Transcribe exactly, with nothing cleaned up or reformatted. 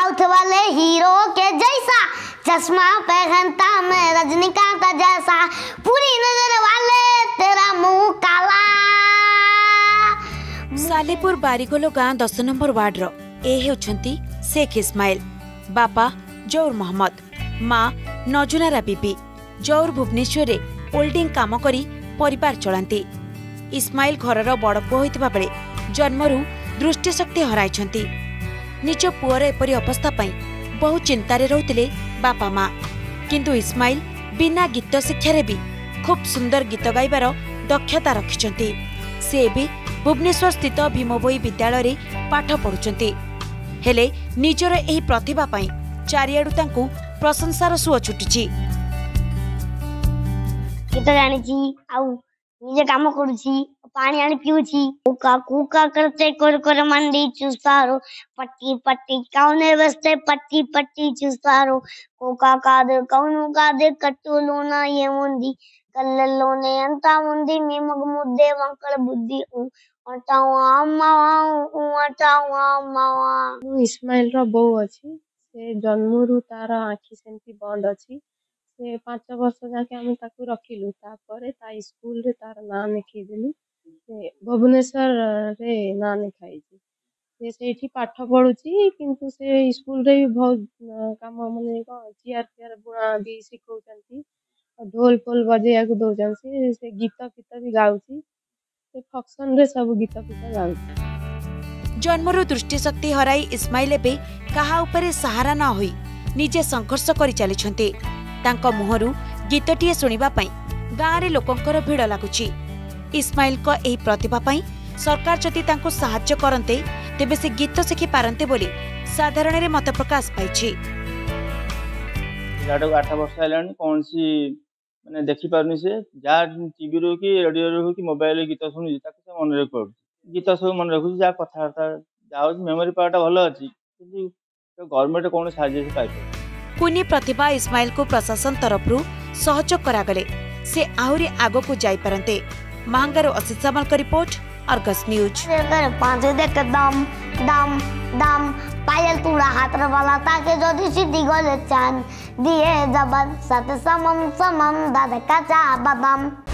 South वाले hero के जैसा, चश्मा पहनता मैं रजनीकांत जैसा, पूरी नजर वाले तेरा मुंह काला। सालेपुर बारिगोलो गाँ दस नंबर वार्ड रो ए हेउछंती शेख इस्माइल। बापा जौर मोहम्मद, माँ नजुनारा बीबी। जौर भुवनेश्वर रे ओल्डिंग काम करी परिवार चलांती। इस्माइल घरर बड़ पुओ होइतिबा बेले जन्मरू दृष्टिशक्ति हराइछंती। निज पुअर एपरी अवस्था पई बहु चिंतारे रहुतिले बापा माँ, किंतु इस्माइल बिना गीत शिक्षारे भी खूब सुंदर गीत गाइबार दक्षता रखिछंती। से भी भुवनेश्वर स्थित भीमभोई विद्यालय रे पाठ पढुछंती। हेले निजर एही प्रतिभा पई चारियाडू तांकू प्रशंसार सुଅ छुटिछि। गीत जानिछि आउ निजे काम करूछि, पानी आनी पिउछि। कुका कुका करते कर कर मंडी चुसारो, पट्टी पट्टी कौने बसते पट्टी पट्टी चुसारो। कुका का दे कौनु का दे कट्टू लोना ये मुंदी, कल्लोने अंता मुंदी में मग मुद्दे वंकल बुद्धि उ अटावा अम्मावा उ अटावा अम्मावा। इस्माइल रो बो अछि, से जन्मरू तार आखि सेंती बंद अछि। से पांच वर्ष जाके हम ताकू रखिलु, तापरे ता स्कूल रे तार नाम लिखि देलु। से भुवनेश्वर रे नाम लिखाई से सेठी पाठ पढुची, किंतु से स्कूल रे भी बहुत काम माने को चियर चियर बुआ भी सिखौचंती, ढोल पोल बजेया को दोचंती। से गीत गीत भी गाउची, से फंक्शन रे सब गीत गीत गाउची। जन्मरू दृष्टिशक्ति हराई इस्माइल एबे कहा उपरे सहारा न होई निजे संघर्ष करि चलिछंती। तांको मुहरु गीतटिए सुनिबा पई गाँ रे लोकंकर भिड़ लागुची। इस्माइल को एही प्रतिभा पई सरकार जति तांको सहाय्य करन्ते तेबे से गीत शिखि पारन्ते बोली साधारण रे मत प्रकाश पाइछि। जाडो आठ वर्ष हेलानी कोन सी माने देखि पारनी, से जा टीवी रो कि रेडियो रो कि मोबाइल रे गीत सुनि ताको से मन रे कर गीत सब मन रखुची। जा कथा जाउ मेमोरी पार्ट भलो अछि, किंतु गवर्नमेंट कोन सहाय्य से पाइ। कुनी प्रतिभा इस्माइल को प्रशासन तरफरु सहयोग करागले से आहुरी आगो को जाई परंते। महांगारो असित सामल का रिपोर्ट, अर्गस न्यूज। पांच देख दम दम दम पायल तुड़ा हाथ वाला ताके जो दिसी दिगोले चांद दिए जबन सत समम समम दादा का चा बदम।